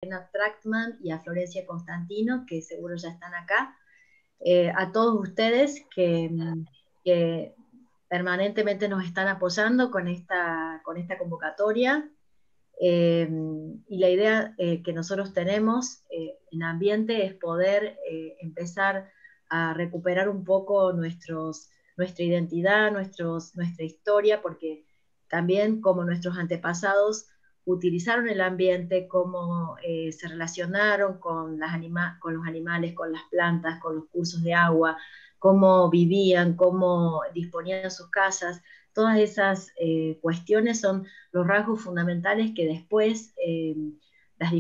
Magdalena Trachtman y a Florencia Constantino, que seguro ya están acá, a todos ustedes que permanentemente nos están apoyando con esta convocatoria. Y la idea que nosotros tenemos en Ambiente es poder empezar a recuperar un poco nuestra identidad, nuestra historia, porque también como nuestros antepasados utilizaron el ambiente, cómo se relacionaron con los animales, con las plantas, con los cursos de agua, cómo vivían, cómo disponían sus casas. Todas esas cuestiones son los rasgos fundamentales que después la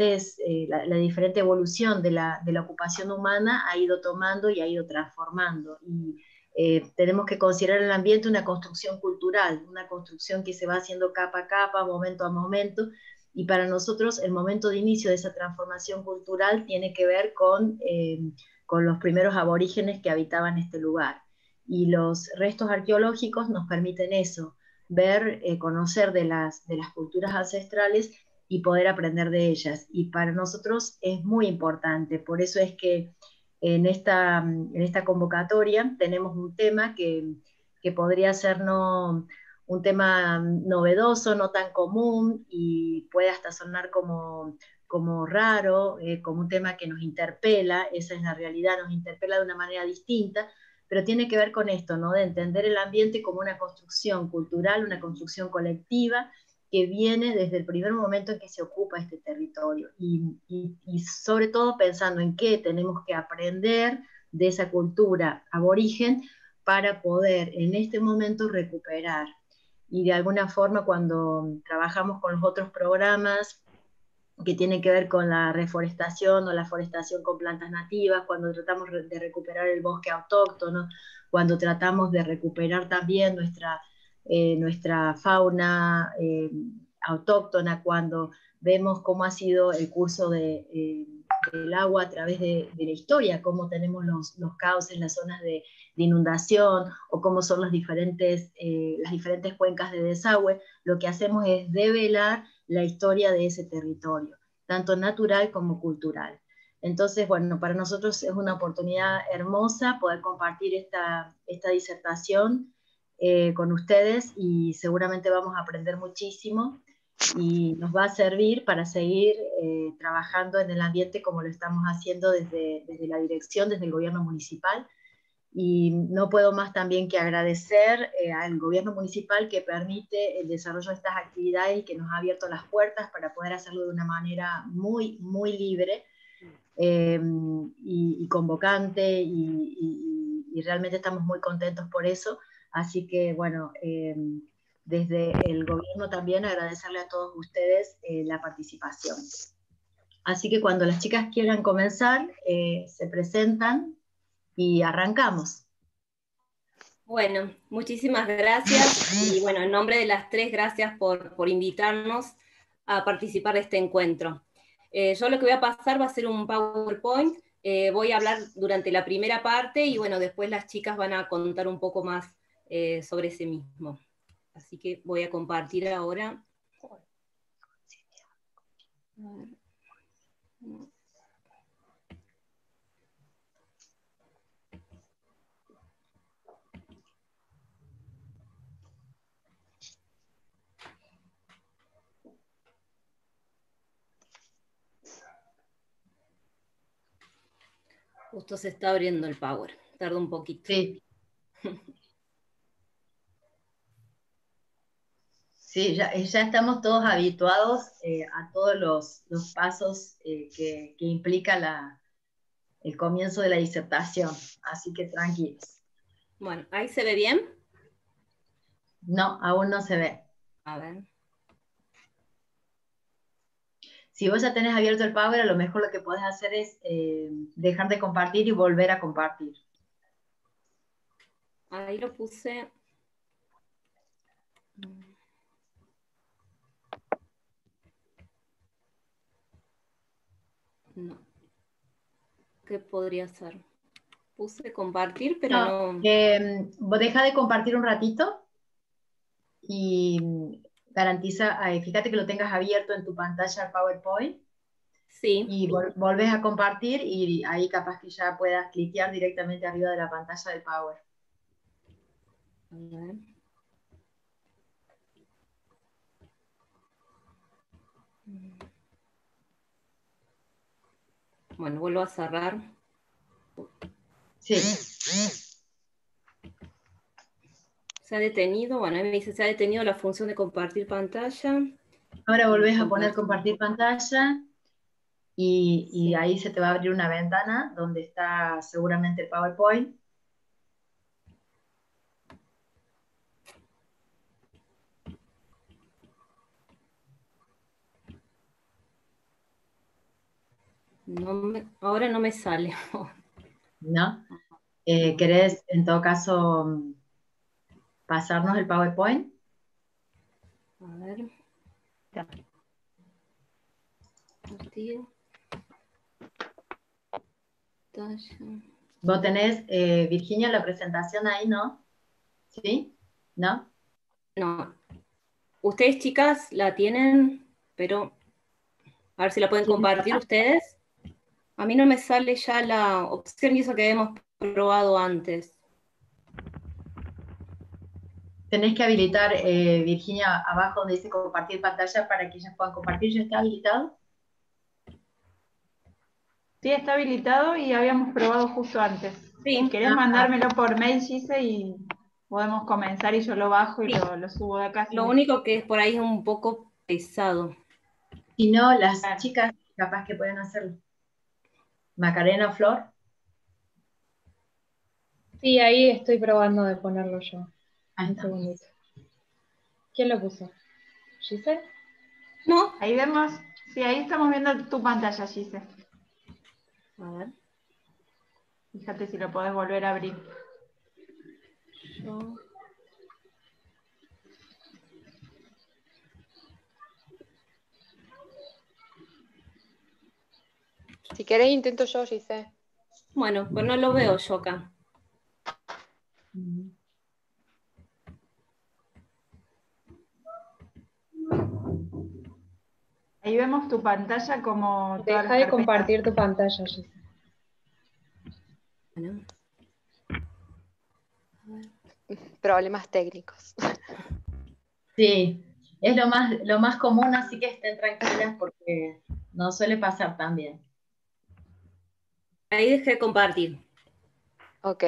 diferente evolución de la ocupación humana ha ido tomando y ha ido transformando. Y tenemos que considerar el ambiente una construcción cultural, una construcción que se va haciendo capa a capa, momento a momento, y para nosotros el momento de inicio de esa transformación cultural tiene que ver con los primeros aborígenes que habitaban este lugar. Y los restos arqueológicos nos permiten eso, ver, conocer de las culturas ancestrales y poder aprender de ellas. Y para nosotros es muy importante, por eso es que en esta convocatoria tenemos un tema que podría ser un tema novedoso, no tan común, y puede hasta sonar como raro, como un tema que nos interpela, esa es la realidad, nos interpela de una manera distinta, pero tiene que ver con esto, ¿no? De entender el ambiente como una construcción cultural, una construcción colectiva, que viene desde el primer momento en que se ocupa este territorio, y sobre todo pensando en qué tenemos que aprender de esa cultura aborigen para poder en este momento recuperar. Y de alguna forma cuando trabajamos con los otros programas que tienen que ver con la reforestación o la forestación con plantas nativas, cuando tratamos de recuperar el bosque autóctono, cuando tratamos de recuperar también nuestra fauna autóctona, cuando vemos cómo ha sido el curso del agua a través de la historia, cómo tenemos los cauces, las zonas de inundación, o cómo son las diferentes cuencas de desagüe, lo que hacemos es develar la historia de ese territorio, tanto natural como cultural. Entonces, bueno, para nosotros es una oportunidad hermosa poder compartir esta disertación con ustedes, y seguramente vamos a aprender muchísimo y nos va a servir para seguir trabajando en el ambiente como lo estamos haciendo desde la dirección, desde el gobierno municipal. Y no puedo más también que agradecer al gobierno municipal que permite el desarrollo de estas actividades y que nos ha abierto las puertas para poder hacerlo de una manera muy, muy libre y convocante, y realmente estamos muy contentos por eso. Así que, bueno, desde el gobierno también agradecerle a todos ustedes la participación. Así que cuando las chicas quieran comenzar, se presentan y arrancamos. Bueno, muchísimas gracias, y bueno, en nombre de las tres, gracias por invitarnos a participar de este encuentro. Yo lo que voy a pasar va a ser un PowerPoint, voy a hablar durante la primera parte, y bueno, después las chicas van a contar un poco más sobre ese mismo. Así que voy a compartir ahora. Justo se está abriendo el Power, tarda un poquito. Sí. Sí, ya estamos todos habituados a todos los pasos que implica el comienzo de la disertación, así que tranquilos. Bueno, ¿ahí se ve bien? No, aún no se ve. A ver. Si vos ya tenés abierto el Power, a lo mejor lo que podés hacer es dejar de compartir y volver a compartir. Ahí lo puse. No. ¿Qué podría ser? Puse compartir, pero no. Vos deja de compartir un ratito y garantiza, fíjate que lo tengas abierto en tu pantalla el PowerPoint. Sí. y volvés a compartir y ahí capaz que ya puedas cliquear directamente arriba de la pantalla del Power. A ver. Bueno, vuelvo a cerrar. Sí. Se ha detenido, bueno, ahí me dice, se ha detenido la función de compartir pantalla. Ahora volvés a poner compartir pantalla y Sí. ahí se te va a abrir una ventana donde está seguramente el PowerPoint. Ahora no me sale. ¿No? ¿Querés, en todo caso, pasarnos el PowerPoint? A ver. Compartir. Pantalla. Vos tenés, Virginia, la presentación ahí, ¿no? ¿Sí? ¿No? No. Ustedes, chicas, la tienen, pero a ver si la pueden ¿Quién compartir pasa? ustedes. A mí no me sale ya la opción y eso que hemos probado antes. Tenés que habilitar, Virginia, abajo donde dice compartir pantalla para que ellas puedan compartir. ¿Ya está habilitado? Sí, está habilitado y habíamos probado justo antes. Sí. Si querés mandármelo por mail, Gise, y podemos comenzar y yo lo bajo y Sí. lo subo de acá. Lo único que es por ahí es un poco pesado. Si no, las Claro. chicas capaz que pueden hacerlo. Macarena o Flor. Sí, ahí estoy probando de ponerlo yo. Ahí Un está. segundito. ¿Quién lo puso? ¿Giselle? ¿No? Ahí vemos, sí, ahí estamos viendo tu pantalla, Gise. A ver. Fíjate si lo podés volver a abrir. Yo. Si querés intento yo, Gise. Bueno, pues no lo veo yo acá. Ahí vemos tu pantalla como todas Deja las de carpetas. compartir tu pantalla, Giselle. Bueno. Problemas técnicos. Sí, es lo más común, así que estén tranquilas porque no suele pasar tan bien. Ahí dejé de compartir. Ok.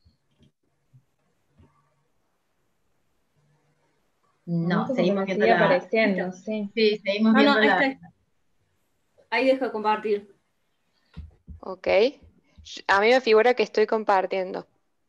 No, A mí como que seguimos me viendo sigue la... apareciendo, sí. Sí, seguimos No, viendo ahí la... está. Ahí dejo de compartir. Ok. A mí me figura que estoy compartiendo.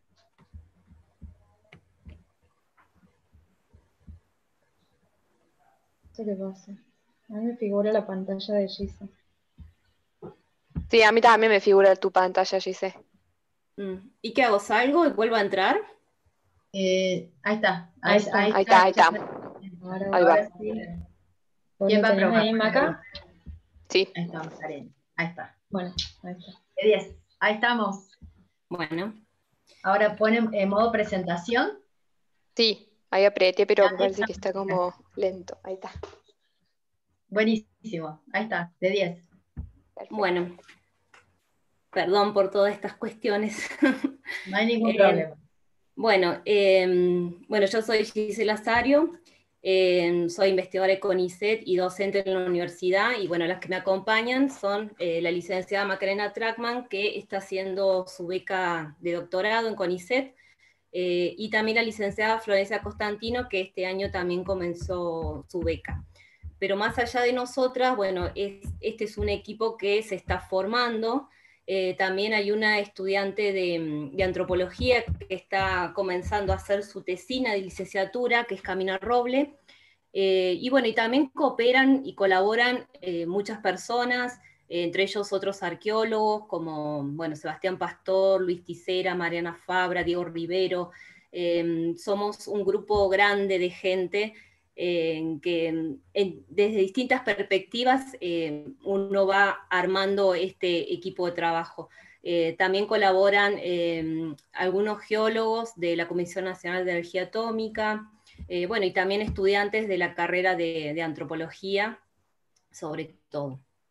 ¿Qué le pasa? A mí me figura la pantalla de Giselle. Sí, a mí también me figura tu pantalla, Gise. ¿Y qué hago? ¿Salgo y vuelvo a entrar? ahí está, Ahí está. Ahí está, ahí está. Ahora, Ahí va. Ahora sí. ¿vos ¿Quién lo va a tenés probar? ahí, Maca? Sí. Ahí está, Macarena. Ahí está. Bueno, ahí está. De 10. Ahí estamos. Bueno. Ahora ponen en modo presentación. Sí, ahí apreté, pero Ahí me parece está. que está como lento. Ahí está. Buenísimo. Ahí está, de 10. Perfecto. Bueno. Perdón por todas estas cuestiones. No hay ningún problema. Bueno, yo soy Gisela Azario, soy investigadora de CONICET y docente en la universidad, y bueno, las que me acompañan son la licenciada Macarena Trackman, que está haciendo su beca de doctorado en CONICET, y también la licenciada Florencia Costantino, que este año también comenzó su beca. Pero más allá de nosotras, bueno, este es un equipo que se está formando. También hay una estudiante de antropología que está comenzando a hacer su tesina de licenciatura, que es Camila Roble. Y bueno, y también cooperan y colaboran muchas personas, entre ellos otros arqueólogos como, bueno, Sebastián Pastor, Luis Tisera, Mariana Fabra, Diego Rivero. Somos un grupo grande de gente que desde distintas perspectivas uno va armando este equipo de trabajo. También colaboran algunos geólogos de la Comisión Nacional de Energía Atómica, bueno, y también estudiantes de la carrera de antropología, sobre todo.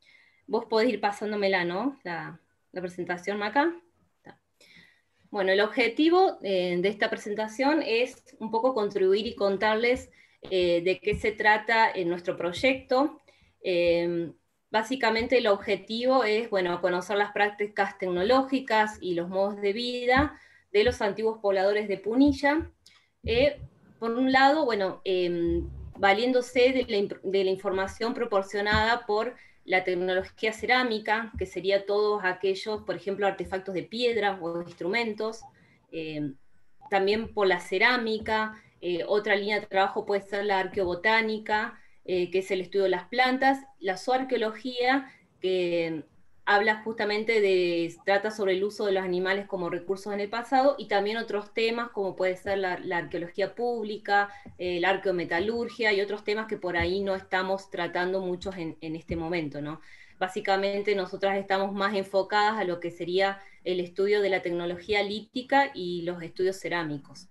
vos podés ir pasándomela, ¿no? La presentación acá. Bueno, el objetivo de esta presentación es un poco contribuir y contarles de qué se trata en nuestro proyecto. Básicamente el objetivo es, bueno, conocer las prácticas tecnológicas y los modos de vida de los antiguos pobladores de Punilla. Por un lado, bueno, valiéndose de la información proporcionada por la tecnología cerámica, que sería todos aquellos, por ejemplo, artefactos de piedra o instrumentos, también por la cerámica, otra línea de trabajo puede ser la arqueobotánica, que es el estudio de las plantas, la zooarqueología, que habla justamente trata sobre el uso de los animales como recursos en el pasado, y también otros temas como puede ser la arqueología pública, la arqueometalurgia y otros temas que por ahí no estamos tratando muchos en este momento, ¿no? Básicamente nosotras estamos más enfocadas a lo que sería el estudio de la tecnología lítica y los estudios cerámicos.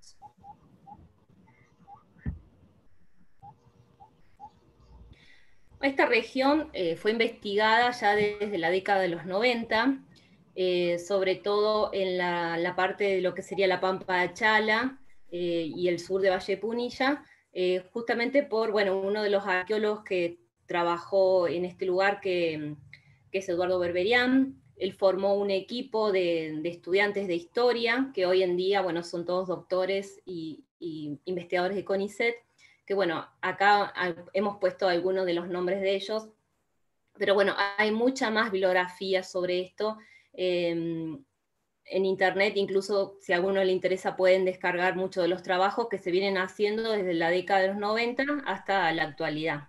Esta región fue investigada ya desde la década de los 90, sobre todo en la parte de lo que sería la Pampa de Chala y el sur de Valle Punilla, justamente por, bueno, uno de los arqueólogos que trabajó en este lugar, que es Eduardo Berberian. Él formó un equipo de estudiantes de historia, que hoy en día, bueno, son todos doctores y investigadores de CONICET, que bueno, acá hemos puesto algunos de los nombres de ellos, pero bueno, hay mucha más bibliografía sobre esto. En internet, incluso si a alguno le interesa, pueden descargar muchos de los trabajos que se vienen haciendo desde la década de los 90 hasta la actualidad.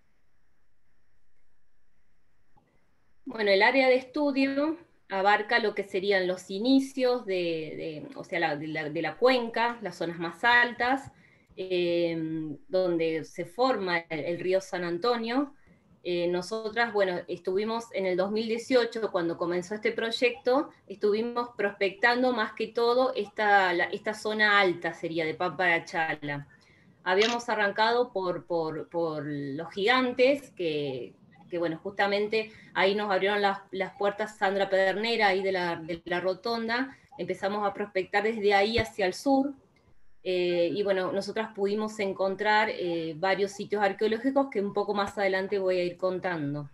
Bueno, el área de estudio abarca lo que serían los inicios o sea, de la cuenca, las zonas más altas, donde se forma el río San Antonio. Nosotras, bueno, estuvimos en el 2018, cuando comenzó este proyecto, estuvimos prospectando más que todo esta zona alta, sería de Pampa de Chala. Habíamos arrancado por los gigantes, que bueno, justamente ahí nos abrieron las puertas Sandra Pedernera, ahí de la rotonda, empezamos a prospectar desde ahí hacia el sur, y bueno, nosotras pudimos encontrar varios sitios arqueológicos que un poco más adelante voy a ir contando.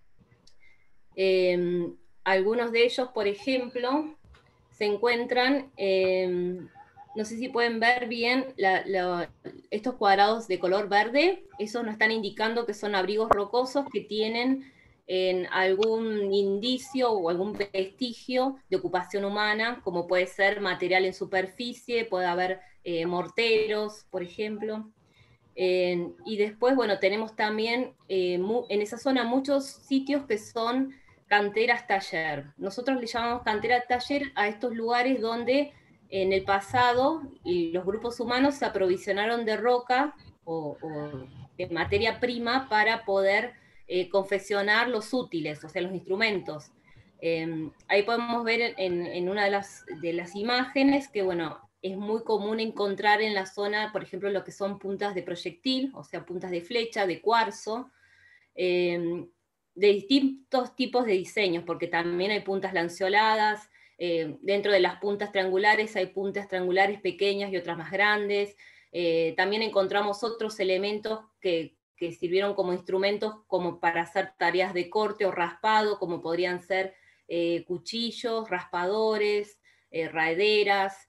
Algunos de ellos, por ejemplo, se encuentran, no sé si pueden ver bien estos cuadrados de color verde, esos nos están indicando que son abrigos rocosos que tienen algún indicio o algún vestigio de ocupación humana, como puede ser material en superficie, puede haber morteros, por ejemplo. Y después, bueno, tenemos también en esa zona muchos sitios que son canteras taller. Nosotros le llamamos cantera taller a estos lugares donde en el pasado los grupos humanos se aprovisionaron de roca o de materia prima para poder confeccionar los útiles, o sea, los instrumentos. Ahí podemos ver en una de las imágenes que, bueno, es muy común encontrar en la zona, por ejemplo, lo que son puntas de proyectil, o sea, puntas de flecha, de cuarzo, de distintos tipos de diseños, porque también hay puntas lanceoladas, dentro de las puntas triangulares hay puntas triangulares pequeñas y otras más grandes. También encontramos otros elementos que sirvieron como instrumentos como para hacer tareas de corte o raspado, como podrían ser cuchillos, raspadores, raederas.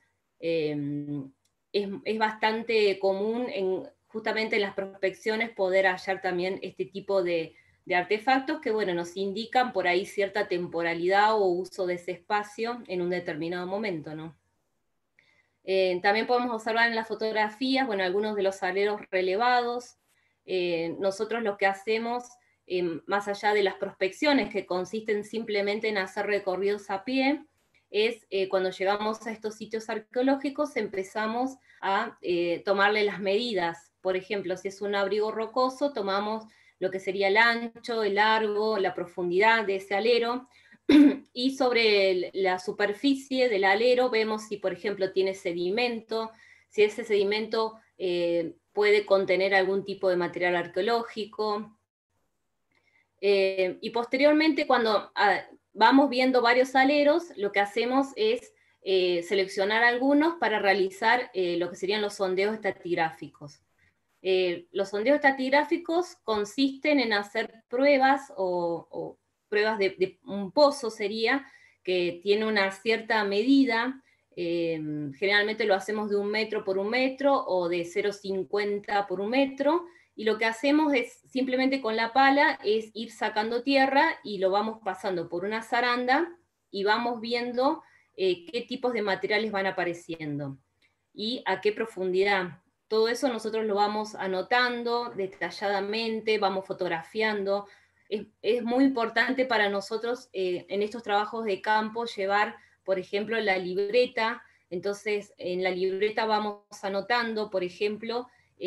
Es bastante común justamente en las prospecciones poder hallar también este tipo de artefactos que, bueno, nos indican por ahí cierta temporalidad o uso de ese espacio en un determinado momento, ¿no? También podemos observar en las fotografías, bueno, algunos de los aleros relevados. Nosotros lo que hacemos, más allá de las prospecciones, que consisten simplemente en hacer recorridos a pie, es cuando llegamos a estos sitios arqueológicos empezamos a tomarle las medidas. Por ejemplo, si es un abrigo rocoso, tomamos lo que sería el ancho, el largo, la profundidad de ese alero, y sobre la superficie del alero vemos si, por ejemplo, tiene sedimento, si ese sedimento puede contener algún tipo de material arqueológico. Y posteriormente, cuando vamos viendo varios aleros, lo que hacemos es seleccionar algunos para realizar lo que serían los sondeos estratigráficos. Los sondeos estratigráficos consisten en hacer pruebas o pruebas de un pozo sería, que tiene una cierta medida, generalmente lo hacemos de 1 metro por 1 metro o de 0,50 por 1 metro, y lo que hacemos es simplemente con la pala es ir sacando tierra y lo vamos pasando por una zaranda y vamos viendo qué tipos de materiales van apareciendo y a qué profundidad. Todo eso nosotros lo vamos anotando detalladamente, vamos fotografiando. Es muy importante para nosotros en estos trabajos de campo llevar, por ejemplo, la libreta. Entonces, en la libreta vamos anotando, por ejemplo,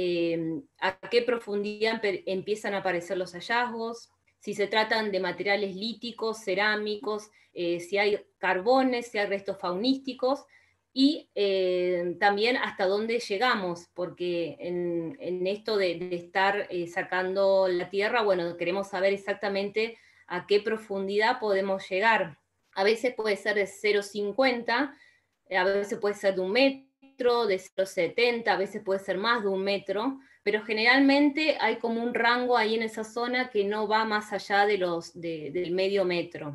a qué profundidad empiezan a aparecer los hallazgos, si se tratan de materiales líticos, cerámicos, si hay carbones, si hay restos faunísticos, y también hasta dónde llegamos, porque en esto de estar sacando la tierra, bueno, queremos saber exactamente a qué profundidad podemos llegar. A veces puede ser de 0,50, a veces puede ser de 1 metro, de 0,70, a veces puede ser más de 1 metro, pero generalmente hay como un rango ahí en esa zona que no va más allá de del medio metro.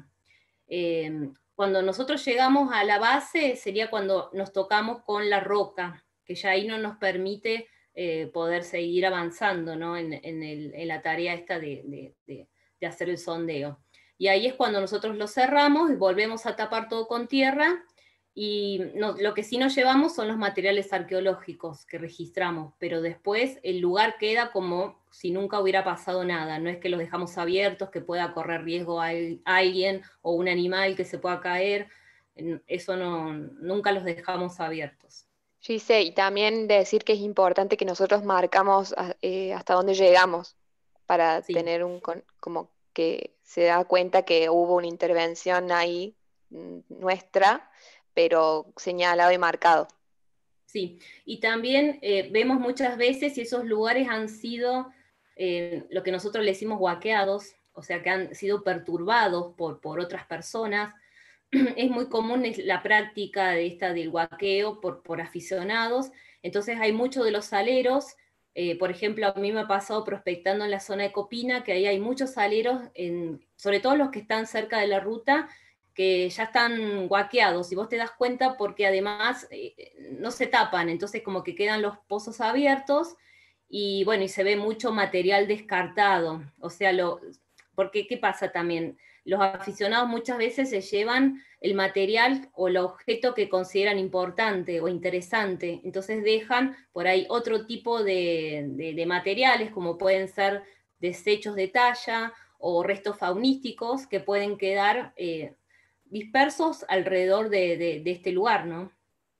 Cuando nosotros llegamos a la base sería cuando nos tocamos con la roca, que ya ahí no nos permite poder seguir avanzando, ¿no? en la tarea esta de hacer el sondeo. Y ahí es cuando nosotros lo cerramos y volvemos a tapar todo con tierra, y lo que sí nos llevamos son los materiales arqueológicos que registramos, pero después el lugar queda como si nunca hubiera pasado nada. No es que los dejamos abiertos, que pueda correr riesgo a alguien o un animal que se pueda caer. Eso no, nunca los dejamos abiertos. Gise, y también decir que es importante que nosotros marcamos hasta dónde llegamos para Sí. tener como que se da cuenta que hubo una intervención ahí nuestra, pero señalado y marcado. Sí, y también vemos muchas veces si esos lugares han sido lo que nosotros le decimos guaqueados, o sea, que han sido perturbados por otras personas. Es muy común la práctica de del guaqueo por aficionados, entonces hay muchos de los saleros, por ejemplo, a mí me ha pasado prospectando en la zona de Copina, que ahí hay muchos saleros, sobre todo los que están cerca de la ruta, que ya están guaqueados, y vos te das cuenta porque además no se tapan, entonces como que quedan los pozos abiertos, y bueno, y se ve mucho material descartado, o sea, porque ¿qué pasa también? Los aficionados muchas veces se llevan el material o el objeto que consideran importante o interesante, entonces dejan por ahí otro tipo de materiales, como pueden ser desechos de talla o restos faunísticos que pueden quedar dispersos alrededor de este lugar, ¿no?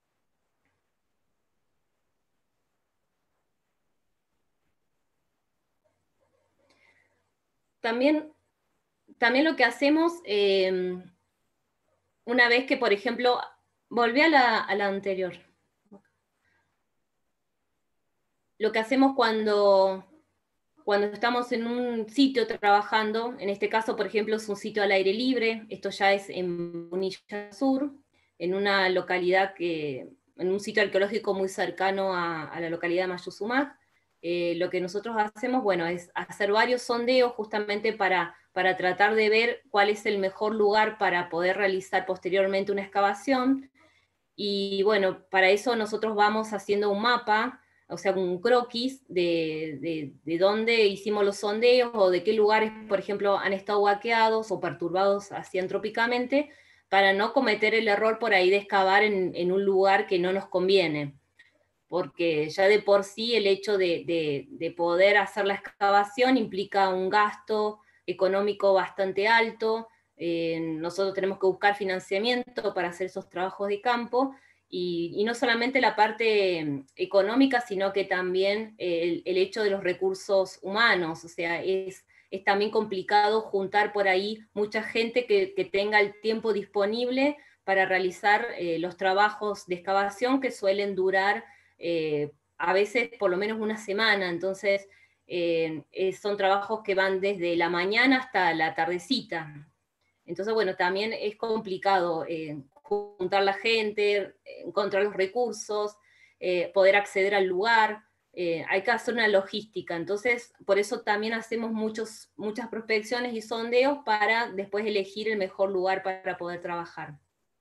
También lo que hacemos, una vez que, por ejemplo, volví a la anterior. Lo que hacemos cuando estamos en un sitio trabajando, en este caso, por ejemplo, es un sitio al aire libre, esto ya es en Punilla Sur, en una localidad en un sitio arqueológico muy cercano a la localidad de Mayuzumac. Lo que nosotros hacemos, bueno, es hacer varios sondeos justamente para tratar de ver cuál es el mejor lugar para poder realizar posteriormente una excavación. Y bueno, para eso nosotros vamos haciendo un mapa, o sea, un croquis de dónde hicimos los sondeos o de qué lugares, por ejemplo, han estado guaqueados o perturbados así antrópicamente, para no cometer el error por ahí de excavar en un lugar que no nos conviene. Porque ya de por sí el hecho de poder hacer la excavación implica un gasto económico bastante alto. Nosotros tenemos que buscar financiamiento para hacer esos trabajos de campo, y no solamente la parte económica, sino que también el hecho de los recursos humanos, o sea, es también complicado juntar por ahí mucha gente que tenga el tiempo disponible para realizar los trabajos de excavación, que suelen durar a veces por lo menos una semana. Entonces Son trabajos que van desde la mañana hasta la tardecita. Entonces, bueno, también es complicado juntar la gente, encontrar los recursos, poder acceder al lugar. Hay que hacer una logística. Entonces, por eso también hacemos muchas prospecciones y sondeos para después elegir el mejor lugar para poder trabajar.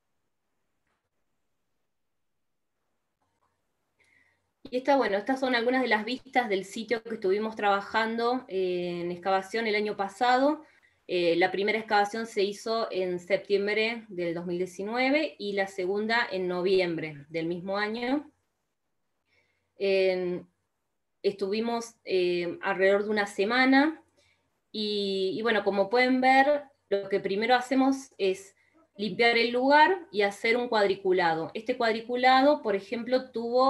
Y estas son algunas de las vistas del sitio que estuvimos trabajando en excavación el año pasado. La primera excavación se hizo en septiembre del 2019 y la segunda en noviembre del mismo año. Estuvimos alrededor de una semana y bueno, como pueden ver, lo que primero hacemos es limpiar el lugar y hacer un cuadriculado. Este cuadriculado, por ejemplo,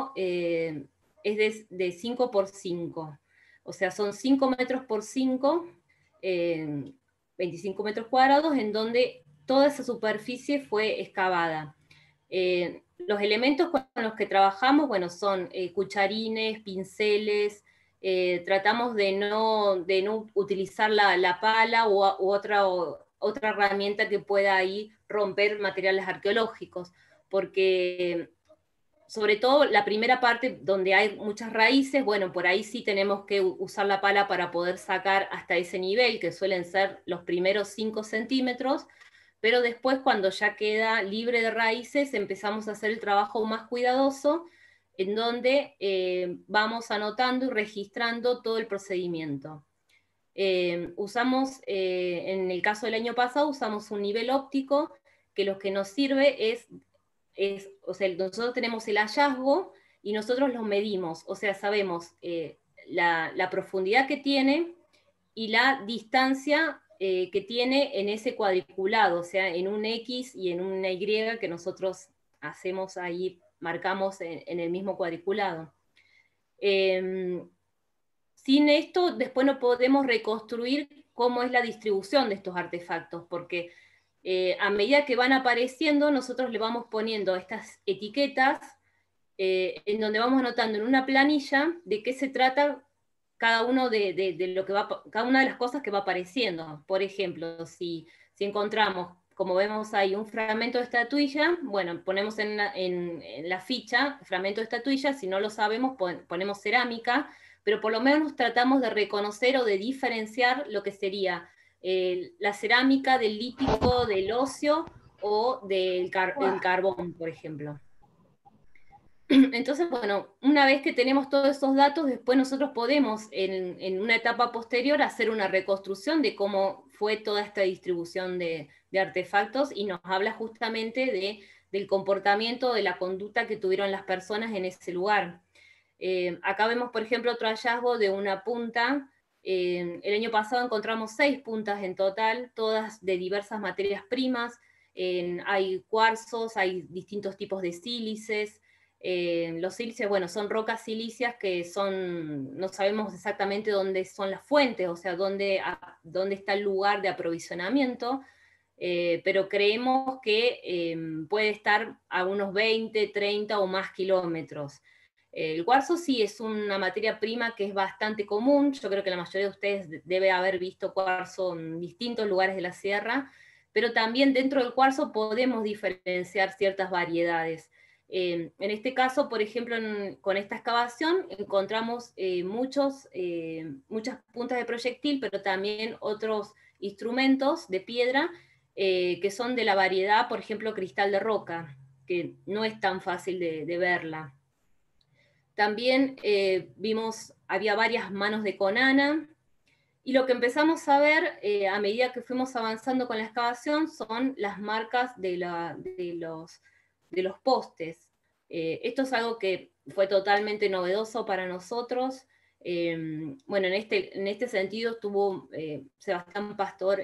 es de 5 por 5, o sea, son 5 metros por 5, 25 metros cuadrados, en donde toda esa superficie fue excavada. Los elementos con los que trabajamos, bueno, son cucharines, pinceles, tratamos de no utilizar la pala u otra herramienta que pueda ahí romper materiales arqueológicos, porque sobre todo la primera parte donde hay muchas raíces, bueno, por ahí sí tenemos que usar la pala para poder sacar hasta ese nivel, que suelen ser los primeros 5 centímetros, pero después cuando ya queda libre de raíces empezamos a hacer el trabajo más cuidadoso, en donde vamos anotando y registrando todo el procedimiento. En el caso del año pasado, usamos un nivel óptico, que lo que nos sirve o sea, nosotros tenemos el hallazgo y nosotros lo medimos, o sea, sabemos la profundidad que tiene y la distancia que tiene en ese cuadriculado, o sea, en un X y en una Y que nosotros hacemos ahí, marcamos en el mismo cuadriculado. Sin esto, después no podemos reconstruir cómo es la distribución de estos artefactos, porque a medida que van apareciendo, nosotros le vamos poniendo estas etiquetas en donde vamos anotando en una planilla de qué se trata cada uno cada una de las cosas que va apareciendo. Por ejemplo, si encontramos, como vemos ahí, un fragmento de estatuilla, bueno, ponemos en la ficha fragmento de estatuilla. Si no lo sabemos, ponemos cerámica, pero por lo menos tratamos de reconocer o de diferenciar lo que sería la cerámica del lítico, del óseo o del carbón, por ejemplo. Entonces, bueno, una vez que tenemos todos esos datos, después nosotros podemos, en una etapa posterior, hacer una reconstrucción de cómo fue toda esta distribución de artefactos, y nos habla justamente del comportamiento, de la conducta que tuvieron las personas en ese lugar. Acá vemos, por ejemplo, otro hallazgo de una punta. El año pasado encontramos 6 puntas en total, todas de diversas materias primas. Hay cuarzos, hay distintos tipos de sílices. Los sílices, bueno, son rocas silíceas que no sabemos exactamente dónde son las fuentes, o sea, dónde está el lugar de aprovisionamiento, pero creemos que puede estar a unos 20, 30 o más kilómetros. El cuarzo sí es una materia prima que es bastante común. Yo creo que la mayoría de ustedes debe haber visto cuarzo en distintos lugares de la sierra, pero también dentro del cuarzo podemos diferenciar ciertas variedades. En este caso, por ejemplo, con esta excavación encontramos muchas puntas de proyectil, pero también otros instrumentos de piedra que son de la variedad, por ejemplo, cristal de roca, que no es tan fácil de verla. También había varias manos de conana, y lo que empezamos a ver a medida que fuimos avanzando con la excavación son las marcas de los postes. Esto es algo que fue totalmente novedoso para nosotros. Bueno, en este sentido estuvo Sebastián Pastor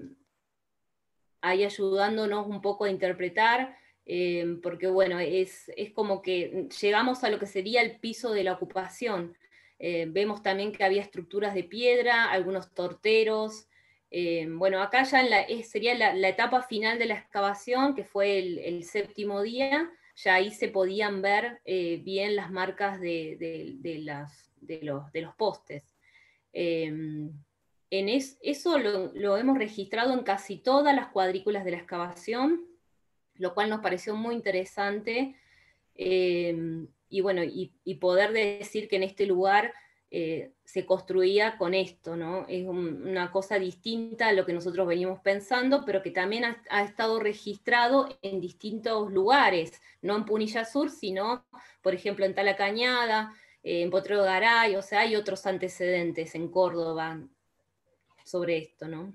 ahí ayudándonos un poco a interpretar, porque bueno, es como que llegamos a lo que sería el piso de la ocupación. Vemos también que había estructuras de piedra, algunos torteros. Bueno, acá ya sería la etapa final de la excavación, que fue el 7º día. Ya ahí se podían ver bien las marcas de los postes. Eso lo hemos registrado en casi todas las cuadrículas de la excavación, lo cual nos pareció muy interesante, y bueno, y poder decir que en este lugar se construía con esto, ¿no? Es una cosa distinta a lo que nosotros venimos pensando, pero que también ha estado registrado en distintos lugares, no en Punilla Sur, sino, por ejemplo, en Tala Cañada, en Potrero Garay, o sea, hay otros antecedentes en Córdoba sobre esto, ¿no?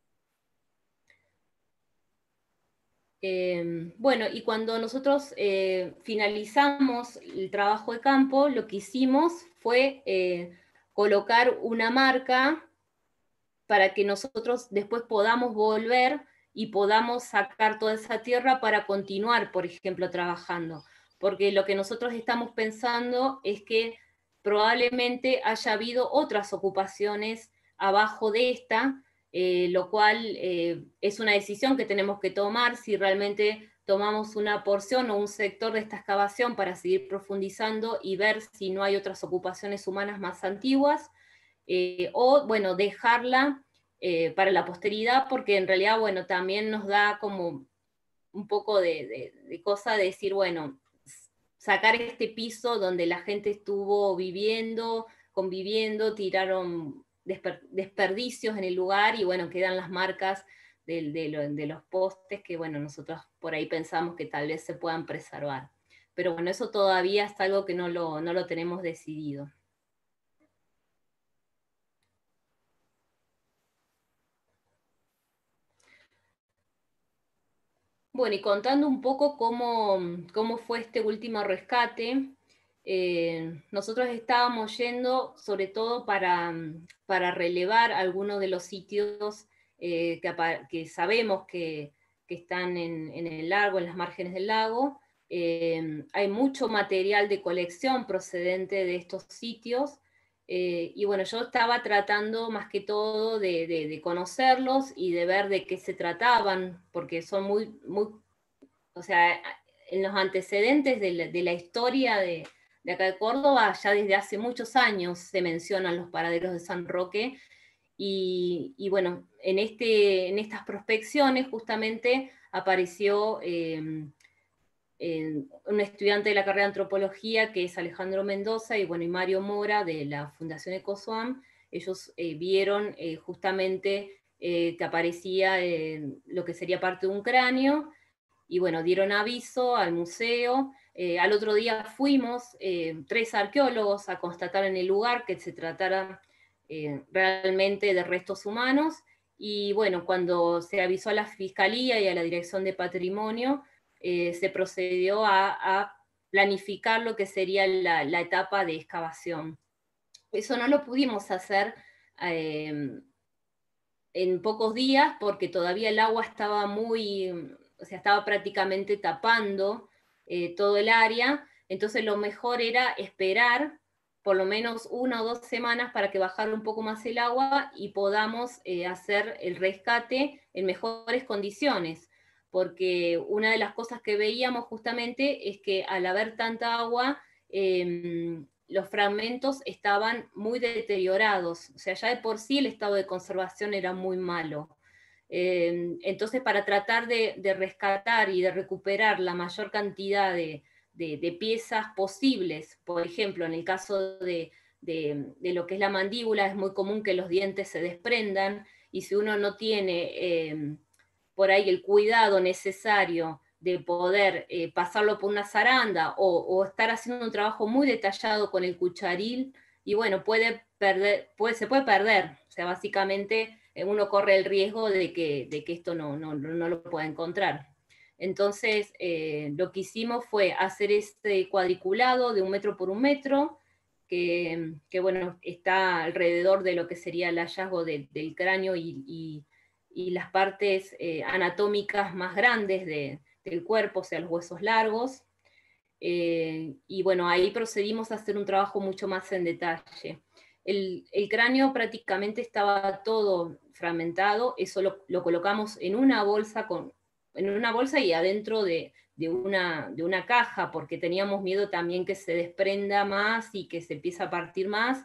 Bueno, y cuando nosotros finalizamos el trabajo de campo, lo que hicimos fue colocar una marca para que nosotros después podamos volver y podamos sacar toda esa tierra para continuar, por ejemplo, trabajando. Porque lo que nosotros estamos pensando es que probablemente haya habido otras ocupaciones abajo de esta, lo cual es una decisión que tenemos que tomar si realmente tomamos una porción o un sector de esta excavación para seguir profundizando y ver si no hay otras ocupaciones humanas más antiguas, o bueno, dejarla para la posteridad, porque en realidad, bueno, también nos da como un poco de cosa de decir, bueno, sacar este piso donde la gente estuvo viviendo, conviviendo, tiraron desperdicios en el lugar y bueno, quedan las marcas de los postes que bueno, nosotros por ahí pensamos que tal vez se puedan preservar. Pero bueno, eso todavía es algo que no lo tenemos decidido. Bueno, y contando un poco cómo fue este último rescate, nosotros estábamos yendo sobre todo para relevar algunos de los sitios que sabemos que están en el lago, en las márgenes del lago. Hay mucho material de colección procedente de estos sitios, y bueno, yo estaba tratando más que todo de conocerlos y de ver de qué se trataban, porque son muy, o sea, en los antecedentes de la historia de acá de Córdoba, ya desde hace muchos años se mencionan los paraderos de San Roque, y bueno, en estas prospecciones justamente apareció un estudiante de la carrera de antropología que es Alejandro Mendoza y bueno, y Mario Mora de la Fundación Ecosoam. Ellos vieron justamente que aparecía lo que sería parte de un cráneo, y bueno, dieron aviso al museo. Al otro día fuimos 3 arqueólogos a constatar en el lugar que se tratara realmente de restos humanos, y bueno, cuando se avisó a la Fiscalía y a la Dirección de Patrimonio, se procedió a planificar lo que sería la etapa de excavación. Eso no lo pudimos hacer en pocos días porque todavía el agua estaba o sea, estaba prácticamente tapando todo el área, entonces lo mejor era esperar por lo menos 1 o 2 semanas para que bajara un poco más el agua y podamos hacer el rescate en mejores condiciones, porque una de las cosas que veíamos justamente es que al haber tanta agua, los fragmentos estaban muy deteriorados, o sea, ya de por sí el estado de conservación era muy malo. Entonces, para tratar de rescatar y de recuperar la mayor cantidad de piezas posibles, por ejemplo, en el caso de lo que es la mandíbula, es muy común que los dientes se desprendan, y si uno no tiene por ahí el cuidado necesario de poder pasarlo por una zaranda o estar haciendo un trabajo muy detallado con el cucharil, y bueno, se puede perder, o sea, básicamente uno corre el riesgo de que esto no lo pueda encontrar. Entonces, lo que hicimos fue hacer este cuadriculado de 1 metro por 1 metro, que bueno, está alrededor de lo que sería el hallazgo del cráneo y las partes anatómicas más grandes del cuerpo, o sea, los huesos largos. Y bueno, ahí procedimos a hacer un trabajo mucho más en detalle. El cráneo prácticamente estaba todo fragmentado, eso lo colocamos en una bolsa y adentro de una caja, porque teníamos miedo también que se desprenda más y que se empiece a partir más.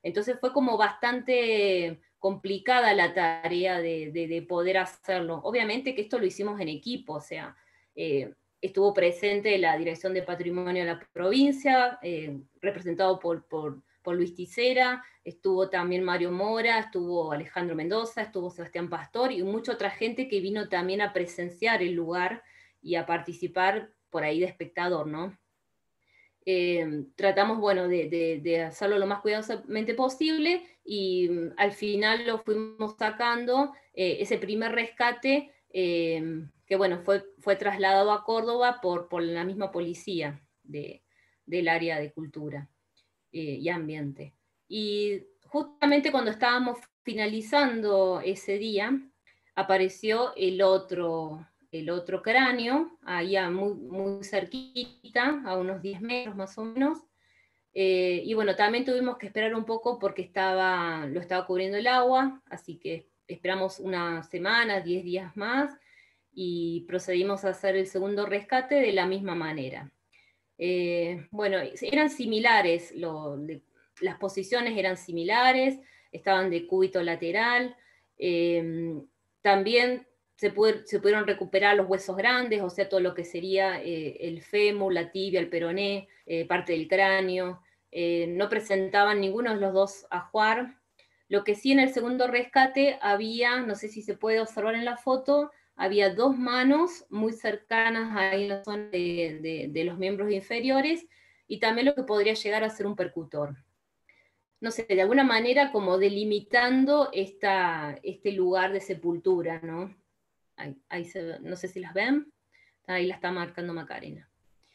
Entonces fue como bastante complicada la tarea de poder hacerlo. Obviamente que esto lo hicimos en equipo, o sea, estuvo presente la Dirección de Patrimonio de la provincia, representado por Luis Ticera, estuvo también Mario Mora, estuvo Alejandro Mendoza, estuvo Sebastián Pastor y mucha otra gente que vino también a presenciar el lugar y a participar por ahí de espectador, ¿no? Tratamos, bueno, de hacerlo lo más cuidadosamente posible y al final lo fuimos sacando, ese primer rescate, que bueno, fue trasladado a Córdoba por la misma policía del área de cultura y ambiente. Y justamente cuando estábamos finalizando ese día, apareció el otro cráneo, ahí muy, muy cerquita, a unos 10 metros más o menos. Y bueno, también tuvimos que esperar un poco porque lo estaba cubriendo el agua, así que esperamos una semana, 10 días más, y procedimos a hacer el segundo rescate de la misma manera. Bueno, eran similares, las posiciones eran similares, estaban de cúbito lateral, también se pudieron recuperar los huesos grandes, o sea, todo lo que sería el fémur, la tibia, el peroné, parte del cráneo, no presentaban ninguno de los dos ajuar. Lo que sí en el segundo rescate había, no sé si se puede observar en la foto, había dos manos muy cercanas ahí en la zona de los miembros inferiores, y también lo que podría llegar a ser un percutor. No sé, de alguna manera como delimitando este lugar de sepultura, ¿no? Ahí no sé si las ven, ahí la está marcando Macarena.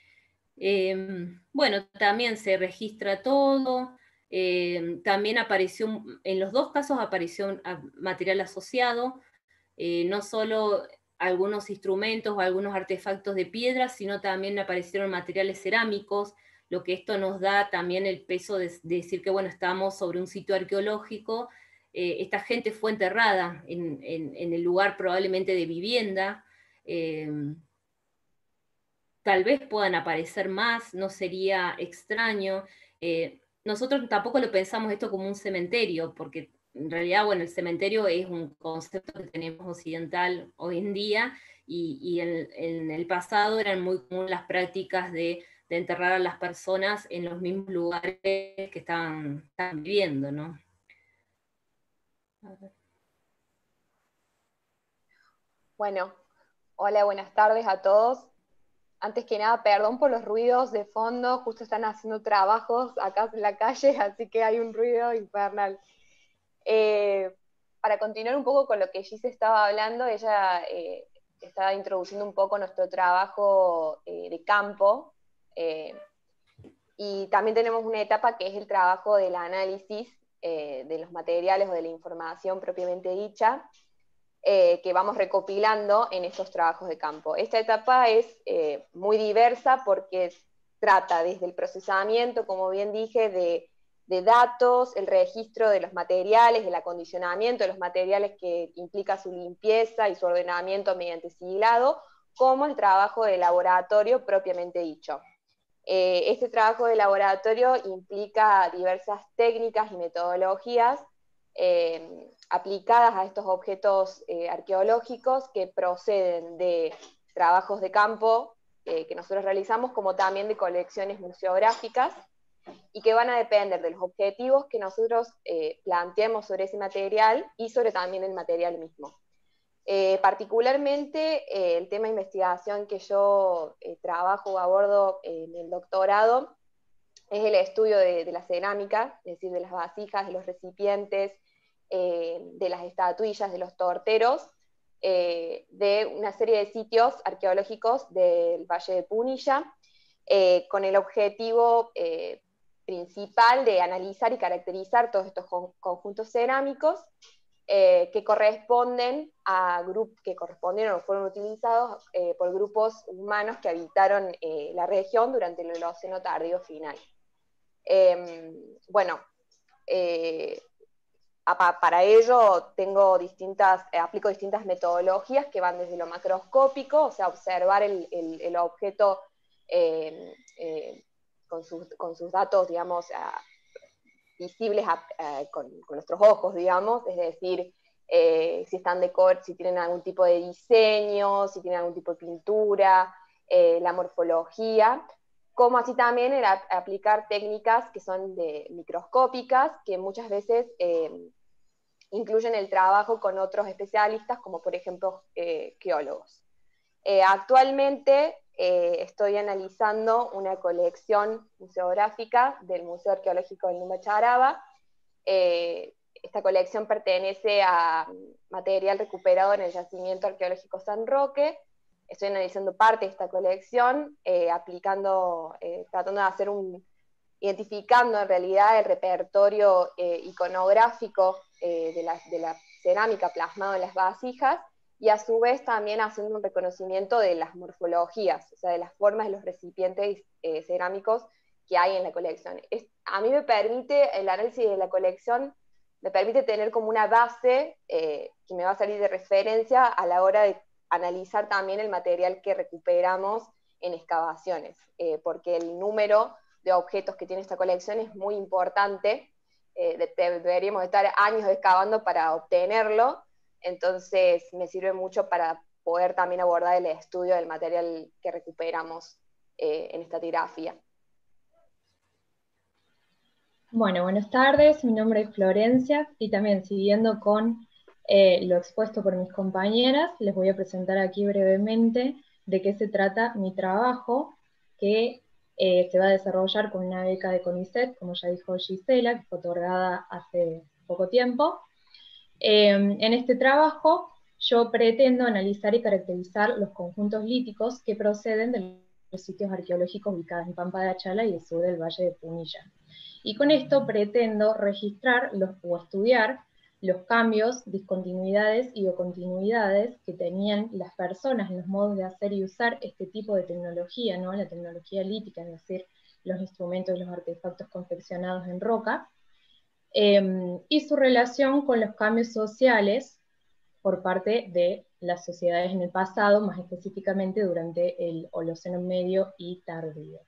Bueno, también se registra todo, también apareció, en los dos casos apareció material asociado, no solo algunos instrumentos o algunos artefactos de piedra, sino también aparecieron materiales cerámicos, lo que esto nos da también el peso de decir que, bueno, estamos sobre un sitio arqueológico, esta gente fue enterrada en el lugar probablemente de vivienda, tal vez puedan aparecer más, no sería extraño. Nosotros tampoco lo pensamos esto como un cementerio, porque en realidad, bueno, el cementerio es un concepto que tenemos occidental hoy en día, y en el pasado eran muy comunes las prácticas de enterrar a las personas en los mismos lugares que estaban viviendo, ¿no? Bueno, hola, buenas tardes a todos. Antes que nada, perdón por los ruidos de fondo, justo están haciendo trabajos acá en la calle, así que hay un ruido infernal. Para continuar un poco con lo que Gise estaba hablando, ella estaba introduciendo un poco nuestro trabajo de campo, y también tenemos una etapa que es el trabajo del análisis de los materiales o de la información propiamente dicha, que vamos recopilando en estos trabajos de campo. Esta etapa es muy diversa porque trata desde el procesamiento, como bien dije, de datos, el registro de los materiales, el acondicionamiento de los materiales que implica su limpieza y su ordenamiento mediante siglado, como el trabajo de laboratorio propiamente dicho. Este trabajo de laboratorio implica diversas técnicas y metodologías aplicadas a estos objetos arqueológicos que proceden de trabajos de campo que nosotros realizamos, como también de colecciones museográficas, y que van a depender de los objetivos que nosotros planteemos sobre ese material y sobre también el material mismo. Particularmente el tema de investigación que yo trabajo o abordo en el doctorado es el estudio de la cerámica, es decir, de las vasijas, de los recipientes, de las estatuillas, de los torteros, de una serie de sitios arqueológicos del Valle de Punilla, con el objetivo principal de analizar y caracterizar todos estos conjuntos cerámicos que corresponden a grupos que correspondieron o fueron utilizados por grupos humanos que habitaron la región durante el Holoceno tardío final. Bueno, para ello aplico distintas metodologías que van desde lo macroscópico, o sea, observar el objeto con sus datos, digamos, visibles con nuestros ojos, digamos, es decir, si están si tienen algún tipo de diseño, si tienen algún tipo de pintura, la morfología, como así también el aplicar técnicas que son microscópicas, que muchas veces incluyen el trabajo con otros especialistas, como por ejemplo geólogos. Actualmente estoy analizando una colección museográfica del Museo Arqueológico del Lumacharaba. Esta colección pertenece a material recuperado en el yacimiento arqueológico San Roque. Estoy analizando parte de esta colección, tratando de hacer identificando en realidad el repertorio iconográfico de la cerámica plasmado en las vasijas, y a su vez también haciendo un reconocimiento de las morfologías, o sea, de las formas de los recipientes cerámicos que hay en la colección. A mí me permite, el análisis de la colección, me permite tener como una base que me va a salir de referencia a la hora de analizar también el material que recuperamos en excavaciones, porque el número de objetos que tiene esta colección es muy importante, deberíamos estar años excavando para obtenerlo, entonces me sirve mucho para poder también abordar el estudio del material que recuperamos en esta tirafía. Bueno, buenas tardes, mi nombre es Florencia y también siguiendo con lo expuesto por mis compañeras, les voy a presentar aquí brevemente de qué se trata mi trabajo, que se va a desarrollar con una beca de CONICET, como ya dijo Gisela, que fue otorgada hace poco tiempo. En este trabajo yo pretendo analizar y caracterizar los conjuntos líticos que proceden de los sitios arqueológicos ubicados en Pampa de Achala y el sur del Valle de Punilla. Y con esto pretendo registrar o estudiar los cambios, discontinuidades y o continuidades que tenían las personas en los modos de hacer y usar este tipo de tecnología, ¿no? La tecnología lítica, es decir, los instrumentos y los artefactos confeccionados en roca, y su relación con los cambios sociales por parte de las sociedades en el pasado, más específicamente durante el Holoceno medio y tardío.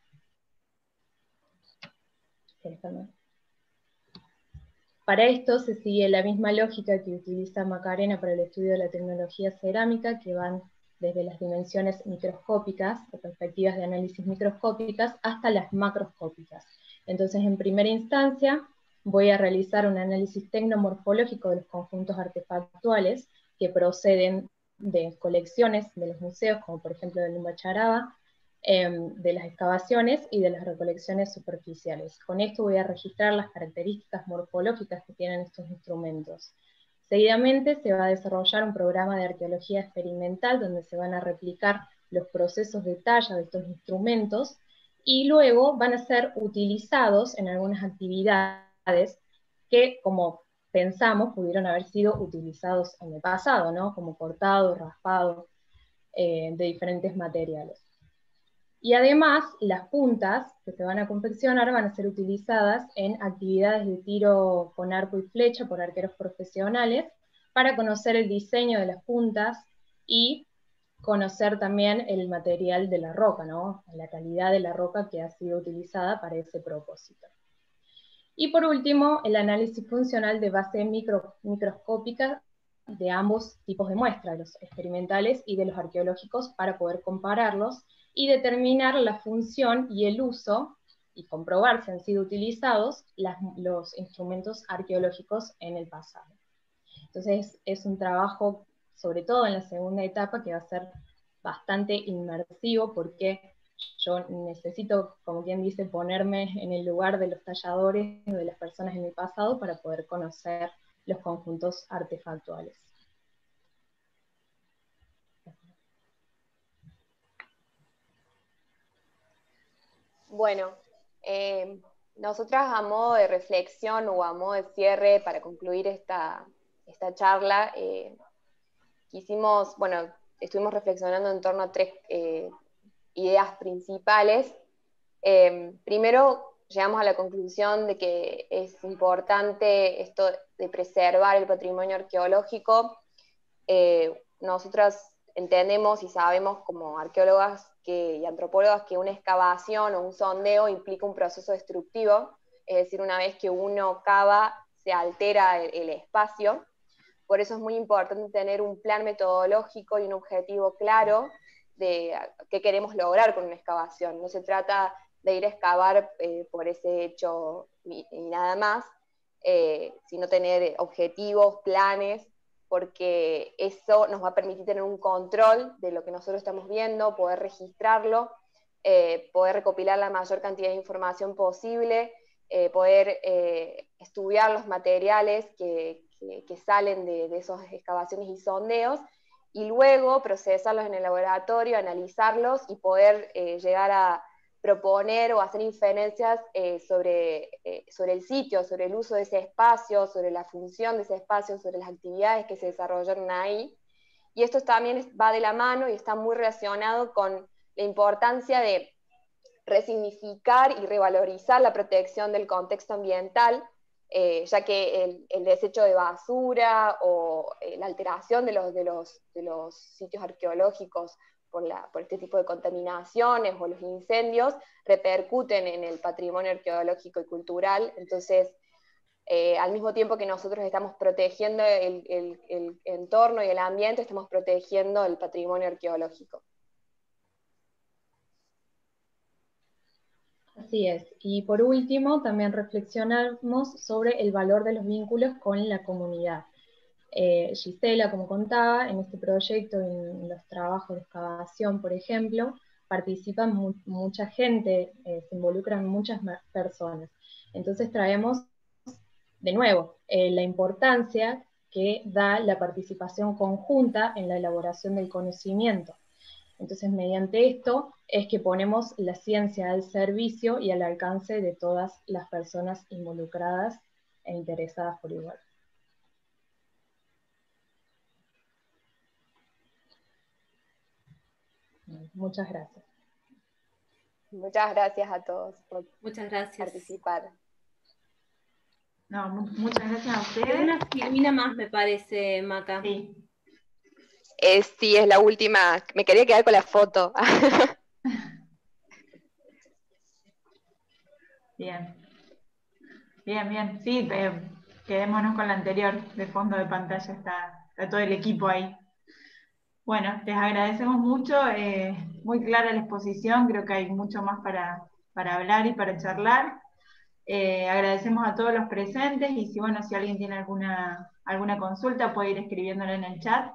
Para esto se sigue la misma lógica que utiliza Macarena para el estudio de la tecnología cerámica, que van desde las dimensiones microscópicas, o perspectivas de análisis microscópicas, hasta las macroscópicas. Entonces, en primera instancia, voy a realizar un análisis tecnomorfológico de los conjuntos artefactuales que proceden de colecciones de los museos, como por ejemplo del Lumacharaba, de las excavaciones y de las recolecciones superficiales. Con esto voy a registrar las características morfológicas que tienen estos instrumentos. Seguidamente se va a desarrollar un programa de arqueología experimental donde se van a replicar los procesos de talla de estos instrumentos y luego van a ser utilizados en algunas actividades que, como pensamos, pudieron haber sido utilizados en el pasado, ¿no? Como cortado, raspado, de diferentes materiales. Y además, las puntas que se van a confeccionar van a ser utilizadas en actividades de tiro con arco y flecha por arqueros profesionales para conocer el diseño de las puntas y conocer también el material de la roca, ¿no? La calidad de la roca que ha sido utilizada para ese propósito. Y por último, el análisis funcional de base microscópica de ambos tipos de muestras, los experimentales y de los arqueológicos, para poder compararlos y determinar la función y el uso, y comprobar si han sido utilizados los instrumentos arqueológicos en el pasado. Entonces es un trabajo, sobre todo en la segunda etapa, que va a ser bastante inmersivo, porque yo necesito, como quien dice, ponerme en el lugar de los talladores, de las personas en el pasado, para poder conocer los conjuntos artefactuales. Bueno, nosotras a modo de reflexión o a modo de cierre para concluir esta charla, estuvimos reflexionando en torno a tres ideas principales. Primero, llegamos a la conclusión de que es importante esto de preservar el patrimonio arqueológico. Nosotras entendemos y sabemos como arqueólogas y antropólogas que una excavación o un sondeo implica un proceso destructivo, es decir, una vez que uno cava, se altera el espacio. Por eso es muy importante tener un plan metodológico y un objetivo claro de qué queremos lograr con una excavación. No se trata de ir a excavar por ese hecho y nada más, sino tener objetivos, planes, porque eso nos va a permitir tener un control de lo que nosotros estamos viendo, poder registrarlo, poder recopilar la mayor cantidad de información posible, poder estudiar los materiales que salen de esas excavaciones y sondeos, y luego procesarlos en el laboratorio, analizarlos y poder llegar a proponer o hacer inferencias sobre el sitio, sobre el uso de ese espacio, sobre la función de ese espacio, sobre las actividades que se desarrollaron ahí. Y esto también va de la mano y está muy relacionado con la importancia de resignificar y revalorizar la protección del contexto ambiental, ya que el desecho de basura o la alteración de los sitios arqueológicos por este tipo de contaminaciones o los incendios repercuten en el patrimonio arqueológico y cultural. Entonces, al mismo tiempo que nosotros estamos protegiendo el entorno y el ambiente, estamos protegiendo el patrimonio arqueológico. Así es. Y por último, también reflexionamos sobre el valor de los vínculos con la comunidad. Gisela, como contaba, en este proyecto, en los trabajos de excavación, por ejemplo, participan mucha gente, se involucran muchas personas. Entonces traemos, de nuevo, la importancia que da la participación conjunta en la elaboración del conocimiento. Entonces, mediante esto es que ponemos la ciencia al servicio y al alcance de todas las personas involucradas e interesadas por igual. Muchas gracias. Muchas gracias a todos por participar. No, muchas gracias a ustedes. Una filmina más, me parece, Maca. Sí. Sí, es la última. Me quería quedar con la foto. Bien. Bien. Sí, quedémonos con la anterior. De fondo de pantalla está todo el equipo ahí. Bueno, les agradecemos mucho. Muy clara la exposición. Creo que hay mucho más para hablar y para charlar. Agradecemos a todos los presentes y si alguien tiene alguna consulta puede ir escribiéndola en el chat.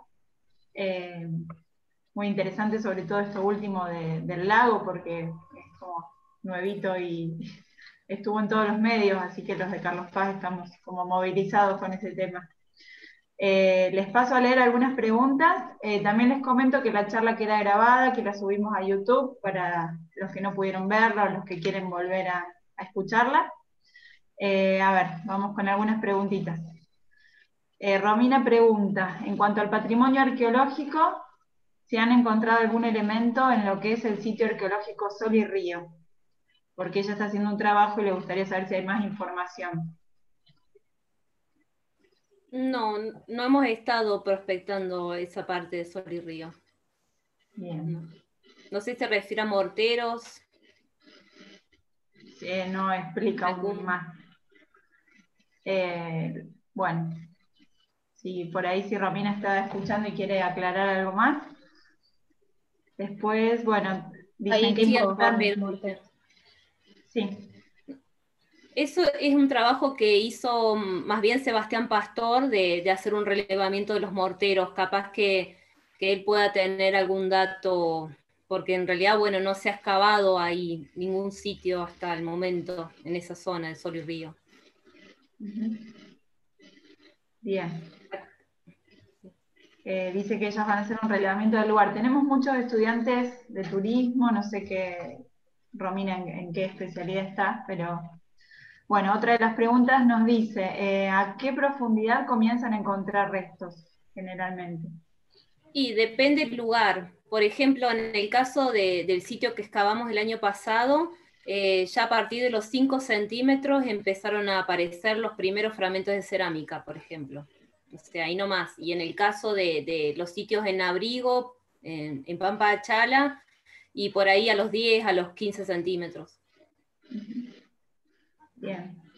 Muy interesante sobre todo esto último del lago porque es como nuevito y estuvo en todos los medios, así que los de Carlos Paz estamos como movilizados con ese tema. Les paso a leer algunas preguntas. También les comento que la charla queda grabada, que la subimos a YouTube para los que no pudieron verla o los que quieren volver a escucharla. A ver, vamos con algunas preguntitas. Romina pregunta, en cuanto al patrimonio arqueológico, si han encontrado algún elemento en lo que es el sitio arqueológico Sol y Río, porque ella está haciendo un trabajo y le gustaría saber si hay más información. No hemos estado prospectando esa parte de Sol y Río. Bien. No sé si se refiere a morteros. Sí, no explica aún más. Bueno, si por ahí si Romina está escuchando y quiere aclarar algo más. Después, dicen que es importante. Sí. Eso es un trabajo que hizo más bien Sebastián Pastor de hacer un relevamiento de los morteros, capaz que él pueda tener algún dato, porque en realidad, no se ha excavado ahí ningún sitio hasta el momento en esa zona de Sol y Río. Bien. Dice que ellos van a hacer un relevamiento del lugar. Tenemos muchos estudiantes de turismo, no sé Romina en qué especialidad está, pero otra de las preguntas nos dice, ¿a qué profundidad comienzan a encontrar restos generalmente? Y depende del lugar. Por ejemplo, en el caso del sitio que excavamos el año pasado, ya a partir de los 5 centímetros empezaron a aparecer los primeros fragmentos de cerámica, por ejemplo. O sea, ahí nomás. Y en el caso de los sitios en Abrigo, en Pampa Chala, y por ahí a los 10, a los 15 centímetros. Bien.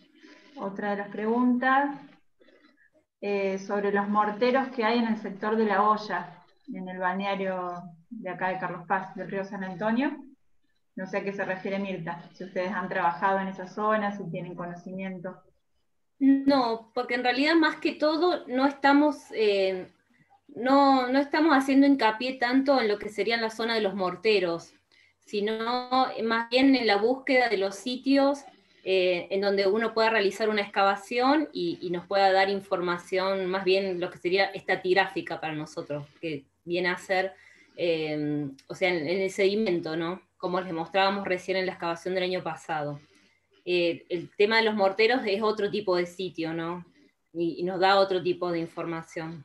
otra de las preguntas, sobre los morteros que hay en el sector de La Hoya, en el balneario de acá de Carlos Paz, del río San Antonio. No sé a qué se refiere Mirta, si ustedes han trabajado en esa zona, si tienen conocimiento. No, porque en realidad más que todo no estamos haciendo hincapié tanto en lo que sería la zona de los morteros, sino más bien en la búsqueda de los sitios en donde uno pueda realizar una excavación y nos pueda dar información, más bien lo que sería estratigráfica para nosotros, que viene a ser, o sea, en el sedimento, ¿no? Como les mostrábamos recién en la excavación del año pasado. El tema de los morteros es otro tipo de sitio, ¿no? Y nos da otro tipo de información.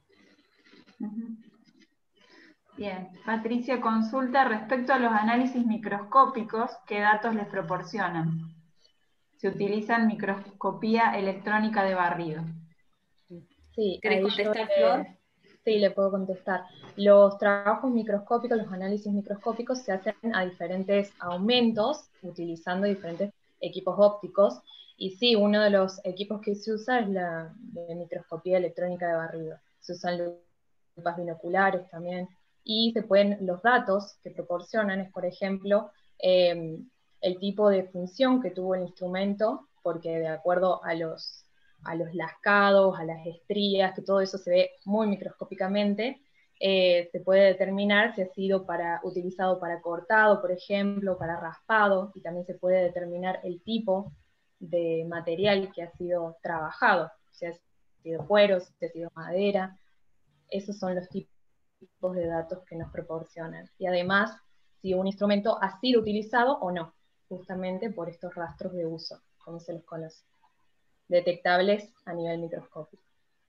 Bien, Patricia consulta respecto a los análisis microscópicos, ¿qué datos les proporcionan? Se utilizan microscopía electrónica de barrido. Sí, ¿Querés contestar, Flor? Sí, le puedo contestar. Los trabajos microscópicos, los análisis microscópicos se hacen a diferentes aumentos, utilizando diferentes equipos ópticos. Y sí, uno de los equipos que se usa es la de microscopía electrónica de barrido. Se usan lupas binoculares también. Y los datos que proporcionan es, por ejemplo, el tipo de función que tuvo el instrumento, porque de acuerdo a los lascados, a las estrías, que todo eso se ve muy microscópicamente, se puede determinar si ha sido utilizado para cortado, por ejemplo, para raspado, y también se puede determinar el tipo de material que ha sido trabajado, si ha sido cuero, si ha sido madera. Esos son los tipos de datos que nos proporcionan. Y además, si un instrumento ha sido utilizado o no, justamente por estos rastros de uso, como se los conoce, detectables a nivel microscópico.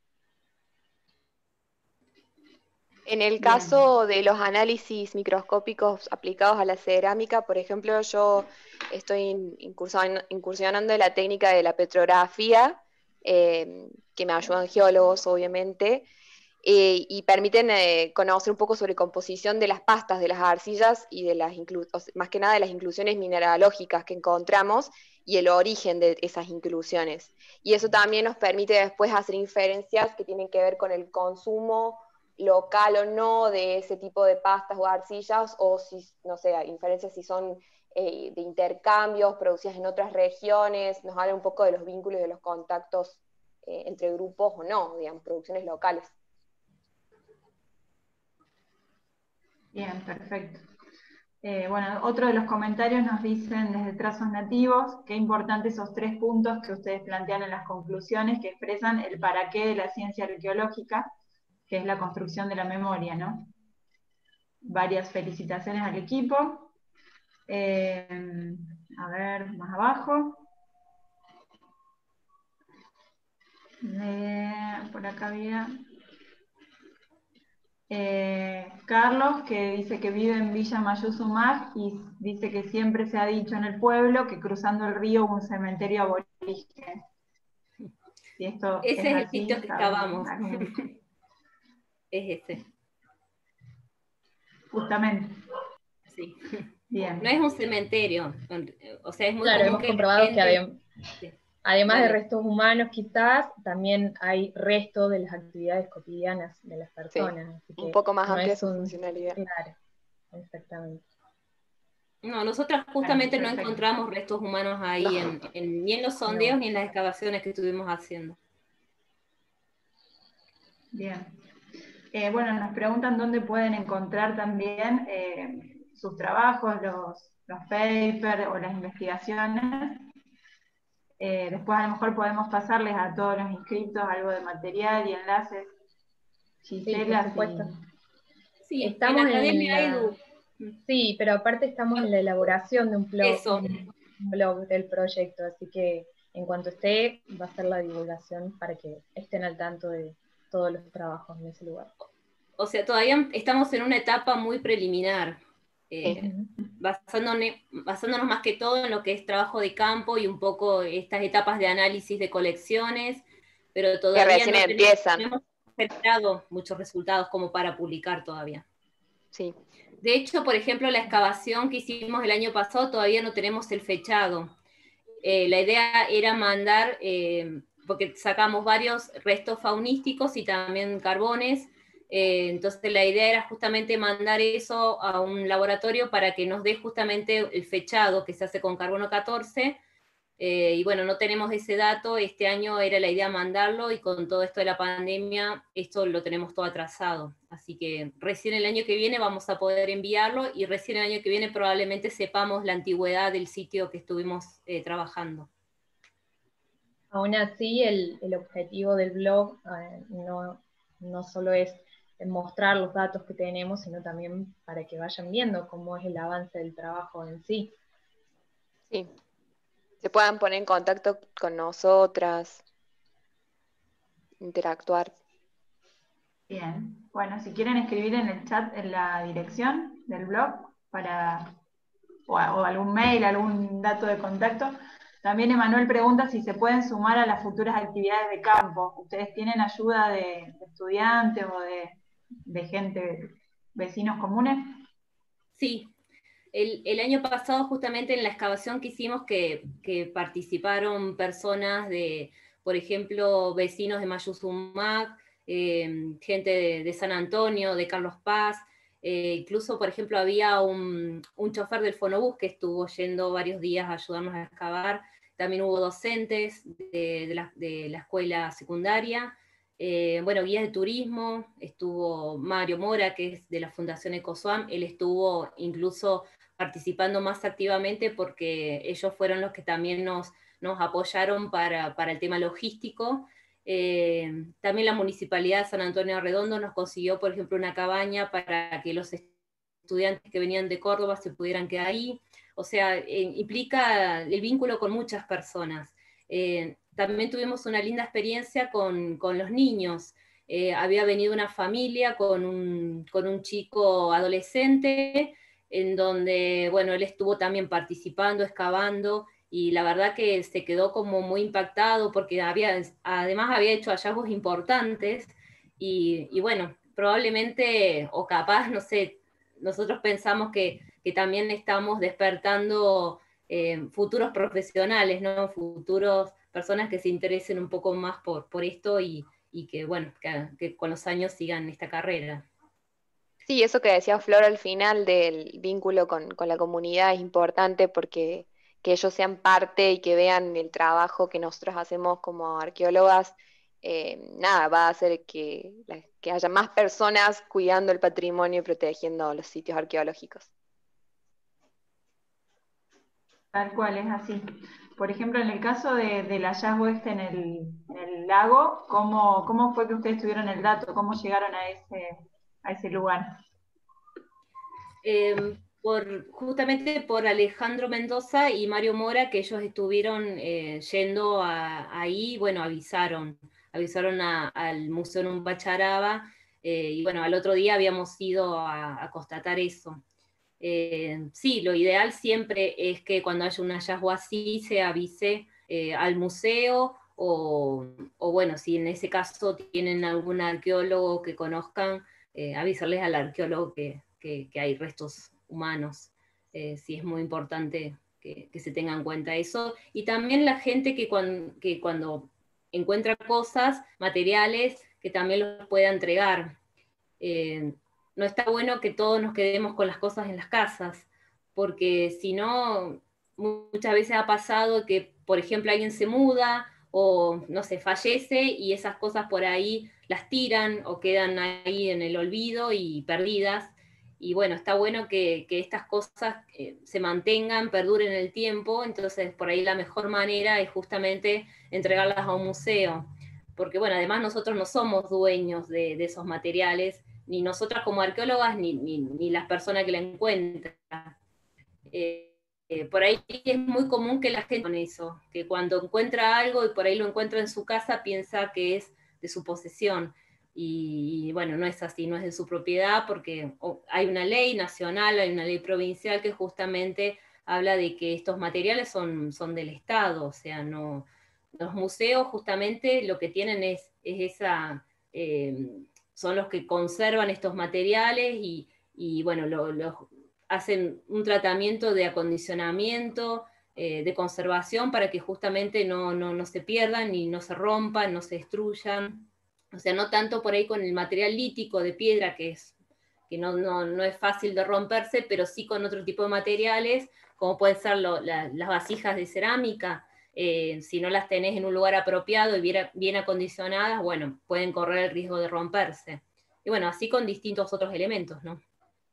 En el caso de los análisis microscópicos aplicados a la cerámica, por ejemplo, yo estoy incursionando en la técnica de la petrografía, que me ayudan geólogos, obviamente, y permiten conocer un poco sobre composición de las pastas, de las arcillas y de más que nada de las inclusiones mineralógicas que encontramos y el origen de esas inclusiones. Y eso también nos permite después hacer inferencias que tienen que ver con el consumo local o no de ese tipo de pastas o arcillas, o si, no sé, inferencias si son de intercambios producidas en otras regiones, nos habla un poco de los vínculos y de los contactos entre grupos o no, digamos, producciones locales. Bien, perfecto. Bueno, otro de los comentarios nos dicen desde Trazos Nativos, qué importantes esos 3 puntos que ustedes plantean en las conclusiones, que expresan el para qué de la ciencia arqueológica, que es la construcción de la memoria, ¿no? Varias felicitaciones al equipo. A ver, más abajo. Por acá había... Carlos, que dice que vive en Villa Mayuzumag y dice que siempre se ha dicho en el pueblo que cruzando el río hubo un cementerio aborigen. Y esto ese es el así, sitio que excavamos. Es ese. Justamente. Sí. Bien. No es un cementerio, o sea, es muy claro, común hemos que comprobado que además Dale. de restos humanos quizás, también hay restos de las actividades cotidianas de las personas. Sí, así que un poco más no amplia es su funcionalidad. Claro, exactamente. No, nosotras justamente no perfecto. encontramos restos humanos ahí, ni en los sondeos ni en las excavaciones que estuvimos haciendo. Bien. Bueno, nos preguntan dónde pueden encontrar también sus trabajos, los papers o las investigaciones. Después a lo mejor podemos pasarles a todos los inscritos algo de material y enlaces. Gisela, sí, por supuesto. Sí, estamos en Academia Edu. Sí, pero aparte estamos en la elaboración de un blog del proyecto, así que en cuanto esté, va a ser la divulgación para que estén al tanto de todos los trabajos en ese lugar. O sea, todavía estamos en una etapa muy preliminar, basándonos más que todo en lo que es trabajo de campo y un poco estas etapas de análisis de colecciones, pero todavía no hemos generado muchos resultados como para publicar todavía. Sí. De hecho, por ejemplo, la excavación que hicimos el año pasado todavía no tenemos el fechado. la idea era mandar, porque sacamos varios restos faunísticos y también carbones, entonces la idea era justamente mandar eso a un laboratorio para que nos dé justamente el fechado que se hace con carbono 14, y bueno, no tenemos ese dato, este año era la idea mandarlo, y con todo esto de la pandemia, esto lo tenemos todo atrasado, así que recién el año que viene vamos a poder enviarlo, y recién el año que viene probablemente sepamos la antigüedad del sitio que estuvimos trabajando. Aún así, el objetivo del blog no solo es mostrar los datos que tenemos, sino también para que vayan viendo cómo es el avance del trabajo en sí. Sí, se puedan poner en contacto con nosotras, interactuar. Bien, bueno, si quieren escribir en el chat en la dirección del blog o algún mail, algún dato de contacto. También Emanuel pregunta si se pueden sumar a las futuras actividades de campo. ¿Ustedes tienen ayuda de estudiantes o de gente, vecinos comunes? Sí, el año pasado justamente en la excavación que hicimos que participaron personas de, por ejemplo, vecinos de Mayuzumac, gente de San Antonio, de Carlos Paz, incluso, por ejemplo, había un chofer del Fonobús que estuvo yendo varios días a ayudarnos a excavar, también hubo docentes de la escuela secundaria, bueno, guías de turismo, estuvo Mario Mora, que es de la Fundación Ecosuam, él estuvo incluso participando más activamente porque ellos fueron los que también nos apoyaron para el tema logístico. También la Municipalidad de San Antonio Redondo nos consiguió, por ejemplo, una cabaña para que los estudiantes que venían de Córdoba se pudieran quedar ahí. O sea, implica el vínculo con muchas personas. También tuvimos una linda experiencia con los niños. Había venido una familia con un chico adolescente, en donde, bueno, él estuvo también participando, excavando, y la verdad que se quedó como muy impactado porque además había hecho hallazgos importantes, y bueno, probablemente, o capaz, no sé, nosotros pensamos que también estamos despertando futuros profesionales, ¿no? Futuros personas que se interesen un poco más por esto y que, bueno, que con los años sigan esta carrera. Sí, eso que decía Flor al final del vínculo con la comunidad es importante porque que ellos sean parte y que vean el trabajo que nosotros hacemos como arqueólogas, nada, va a hacer que haya más personas cuidando el patrimonio y protegiendo los sitios arqueológicos. Tal cual, es así. Por ejemplo, en el caso del hallazgo en el lago, ¿cómo fue que ustedes tuvieron el dato? ¿Cómo llegaron a ese lugar? Justamente por Alejandro Mendoza y Mario Mora, que ellos estuvieron yendo ahí, bueno, avisaron al Museo Numbacharaba, y bueno, al otro día habíamos ido a constatar eso. Sí, lo ideal siempre es que cuando haya un hallazgo así se avise al museo, o bueno, si en ese caso tienen algún arqueólogo que conozcan, avisarles al arqueólogo que hay restos humanos. Sí, es muy importante que se tenga en cuenta eso. Y también la gente que cuando encuentra cosas, materiales, que también los pueda entregar. No está bueno que todos nos quedemos con las cosas en las casas, porque si no, muchas veces ha pasado que, por ejemplo, alguien se muda o, no sé, fallece, y esas cosas por ahí las tiran o quedan ahí en el olvido y perdidas. Y bueno, está bueno que estas cosas se mantengan, perduren en el tiempo, entonces por ahí la mejor manera es justamente entregarlas a un museo, porque bueno, además nosotros no somos dueños de esos materiales, ni nosotras como arqueólogas, ni las personas que la encuentran. Por ahí es muy común que la gente con eso, que cuando encuentra algo y por ahí lo encuentra en su casa, piensa que es de su posesión. Y bueno, no es así, no es de su propiedad, porque hay una ley nacional, hay una ley provincial que justamente habla de que estos materiales son del Estado, o sea, no, los museos justamente lo que tienen es esa... son los que conservan estos materiales y bueno, hacen un tratamiento de acondicionamiento, de conservación para que justamente no se pierdan y no se rompan, no se destruyan. O sea, no tanto por ahí con el material lítico de piedra, que no es fácil de romperse, pero sí con otro tipo de materiales, como pueden ser las vasijas de cerámica. Si no las tenés en un lugar apropiado y bien acondicionadas, bueno, pueden correr el riesgo de romperse. Y bueno, así con distintos otros elementos, ¿no?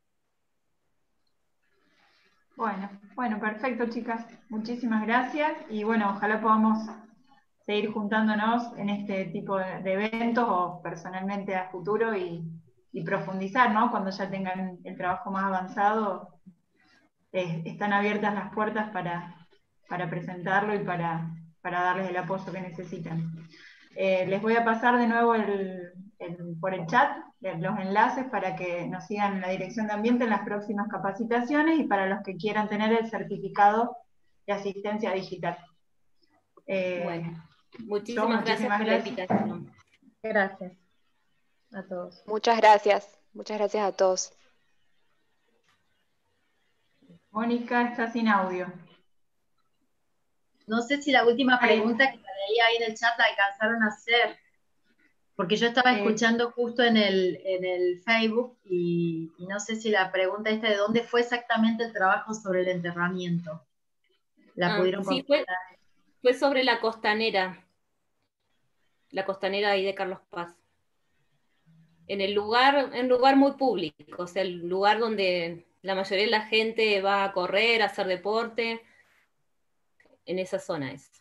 Bueno, perfecto, chicas. Muchísimas gracias. Y bueno, ojalá podamos seguir juntándonos en este tipo de eventos o personalmente a futuro y profundizar, ¿no? Cuando ya tengan el trabajo más avanzado, están abiertas las puertas para presentarlo y para darles el apoyo que necesitan. Les voy a pasar de nuevo por el chat los enlaces para que nos sigan en la Dirección de Ambiente en las próximas capacitaciones y para los que quieran tener el certificado de asistencia digital. Bueno, muchísimas gracias por la invitación. Gracias a todos. Muchas gracias a todos. Mónica está sin audio. No sé si la última pregunta que leí ahí en el chat la alcanzaron a hacer, porque yo estaba escuchando justo en el Facebook y no sé si la pregunta esta de dónde fue exactamente el trabajo sobre el enterramiento. ¿La pudieron Sí, contestar? fue sobre la costanera ahí de Carlos Paz. En un lugar muy público, o sea, el lugar donde la mayoría de la gente va a correr, a hacer deporte, en esa zona es.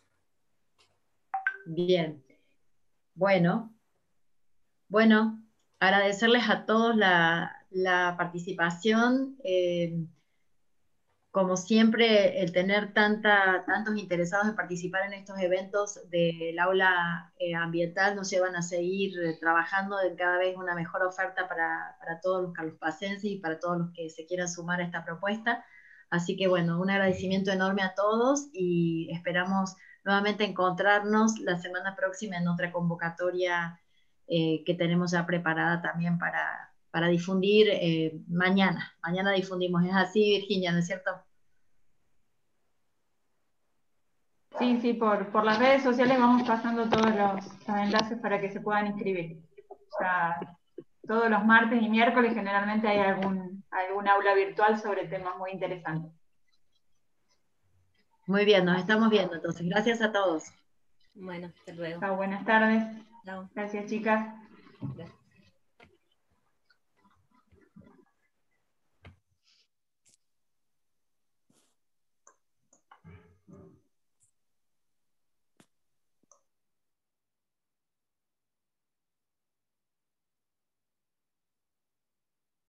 Bien. Bueno, agradecerles a todos la participación. Como siempre, el tener tantos interesados en participar en estos eventos del aula ambiental nos llevan a seguir trabajando en cada vez una mejor oferta para todos los carlospacenses y para todos los que se quieran sumar a esta propuesta. Así que bueno, un agradecimiento enorme a todos y esperamos nuevamente encontrarnos la semana próxima en otra convocatoria que tenemos ya preparada también para difundir mañana. Mañana difundimos. Es así, Virginia, ¿no es cierto? Sí, por las redes sociales vamos pasando todos los enlaces para que se puedan inscribir. O sea, todos los martes y miércoles generalmente hay algún aula virtual sobre temas muy interesantes. Muy bien, nos estamos viendo entonces. Gracias a todos. Bueno, hasta luego. Chao, buenas tardes. Chao. Gracias, chicas. Gracias.